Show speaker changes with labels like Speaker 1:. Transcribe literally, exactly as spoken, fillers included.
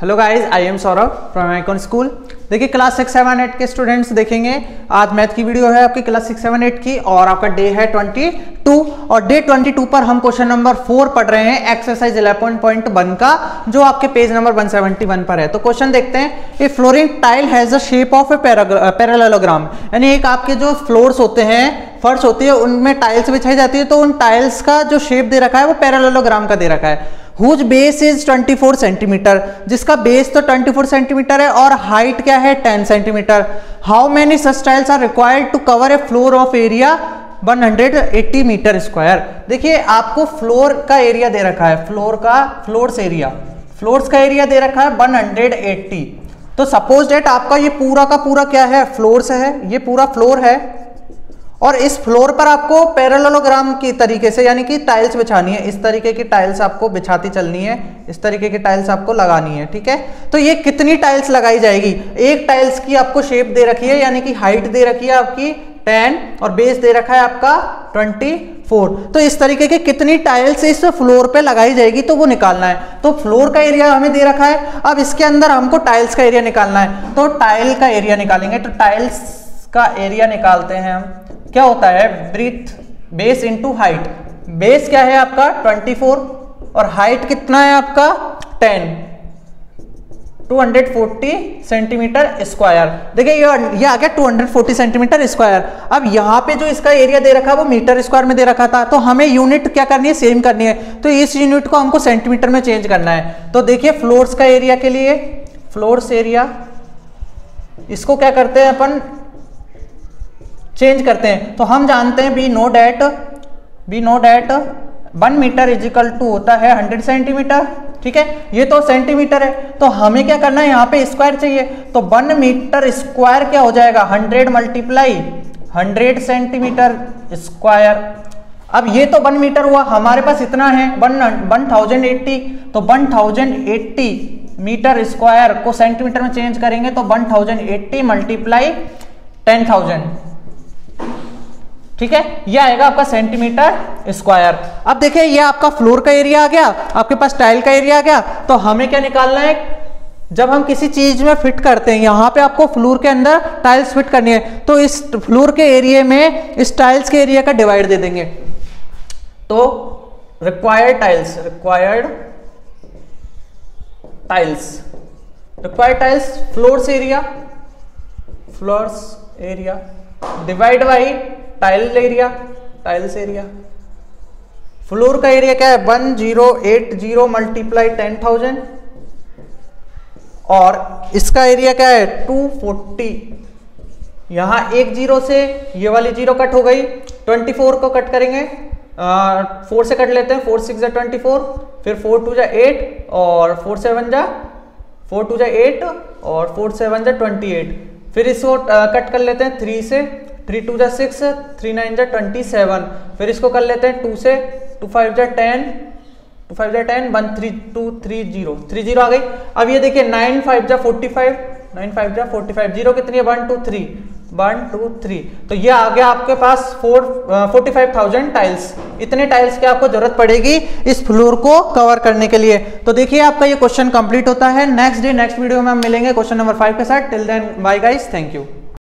Speaker 1: Hello guys, I am Saurabh from icon school. देखिए class six seven eight के students देखेंगे। आज मैथ की वीडियो है आपकी क्लास सिक्स सेवन एट की और आपका डे है ट्वेंटी टू और डे ट्वेंटी टू पर हम क्वेश्चन नंबर फोर पढ़ रहे हैं एक्सरसाइज इलेवन पॉइंट वन का, जो आपके page number one seventy one पर है। तो क्वेश्चन देखते हैं। A flooring tile has the shape of a parallelogram, यानी एक आपके जो फ्लोर्स होते हैं, फर्श होती है, उनमें टाइल्स बिछाई जाती है, तो उन टाइल्स का जो शेप दे रखा है वो पैरेललोग्राम का दे रखा है। Whose base is twenty four centimetre, जिसका बेस तो ट्वेंटी फोर सेंटीमीटर है और हाइट क्या है ten centimetre. How many such tiles are required to cover a floor of area one hundred eighty metre square. देखिए आपको फ्लोर का area दे रखा है, फ्लोर का फ्लोर्स एरिया फ्लोर्स का एरिया दे रखा है वन हंड्रेड एटी। तो सपोज डेट आपका ये पूरा का पूरा क्या है, फ्लोर्स है, ये पूरा फ्लोर है और इस फ्लोर पर आपको पैरेललोग्राम की तरीके से यानी कि टाइल्स बिछानी है। इस तरीके की टाइल्स आपको बिछाती चलनी है, इस तरीके की टाइल्स आपको लगानी है, ठीक है। तो ये कितनी टाइल्स लगाई जाएगी, एक टाइल्स की आपको शेप दे रखी है, यानी कि हाइट दे रखी है आपकी टेन और बेस दे रखा है आपका ट्वेंटी फोर। तो इस तरीके के कितनी टाइल्स इस फ्लोर पे लगाई जाएगी तो वो निकालना है। तो फ्लोर का एरिया हमें दे रखा है, अब इसके अंदर हमको टाइल्स का एरिया निकालना है। तो टाइल का एरिया निकालेंगे, तो टाइल्स का एरिया निकालते हैं हम। क्या होता है, breadth base into height. Base क्या है आपका ट्वेंटी फोर और हाइट कितना है आपका ten, two hundred forty centimetre square. देखिए ये ये आ गया two hundred forty centimetre square. अब यहाँ पे जो इसका एरिया दे रखा है वो मीटर स्क्वायर में दे रखा था, तो हमें यूनिट क्या करनी है, सेम करनी है। तो इस यूनिट को हमको सेंटीमीटर में चेंज करना है। तो देखिए फ्लोर्स का एरिया के लिए फ्लोर्स एरिया, इसको क्या करते हैं अपन, चेंज करते हैं। तो हम जानते हैं we know that we know that one metre is equal to होता है हंड्रेड सेंटीमीटर, ठीक है। ये तो सेंटीमीटर है, तो हमें क्या करना है, यहाँ पे स्क्वायर चाहिए। तो वन मीटर स्क्वायर क्या हो जाएगा, hundred multiply hundred centimetre square. अब ये तो वन मीटर हुआ, हमारे पास इतना है वन वन थाउजेंड एट्टी। तो one thousand eighty metre square को सेंटीमीटर में चेंज करेंगे तो one thousand eighty multiply ten thousand, ठीक है, ये आएगा आपका सेंटीमीटर स्क्वायर। अब देखिए ये आपका फ्लोर का एरिया आ गया, आपके पास टाइल का एरिया आ गया। तो हमें क्या निकालना है, जब हम किसी चीज में फिट करते हैं, यहां पे आपको फ्लोर के अंदर टाइल्स फिट करनी है, तो इस फ्लोर के एरिया में इस टाइल्स के एरिया का डिवाइड दे देंगे। तो required tiles required tiles required tiles floors area floors area divide by tile area tiles area. Floor का एरिया क्या है, one zero eight zero multiply ten thousand और इसका एरिया क्या है टू फोर्टी। यहां एक जीरो से ये वाली जीरो कट हो गई, ट्वेंटी फोर को कट करेंगे, फोर से कट लेते हैं, फोर सिक्स जा ट्वेंटी फोर, फिर फोर टू जा एट और फोर सेवन जा फोर टू जा एट और फोर सेवन जा ट्वेंटी एट। फिर इसको कट कर लेते हैं थ्री से, थ्री टू जा सिक्स, थ्री नाइन जा ट्वेंटी सेवन। फिर इसको कर लेते हैं टू से, टू फाइव जा टेन, टू फाइव जा ten, one three two three zero, three zero आ गई। अब ये देखिए नाइन फाइव जा फोर्टी फाइव, नाइन फाइव जा फोर्टी फाइव, जीरो कितनी है one two three, one two three. तो ये आ गया आपके पास four forty five thousand tiles. इतने टाइल्स की आपको जरूरत पड़ेगी इस फ्लोर को कवर करने के लिए। तो देखिए आपका ये क्वेश्चन कंप्लीट होता है। नेक्स्ट डे नेक्स्ट वीडियो में हम मिलेंगे क्वेश्चन नंबर फाइव के साथ। Till then bye guys, thank you.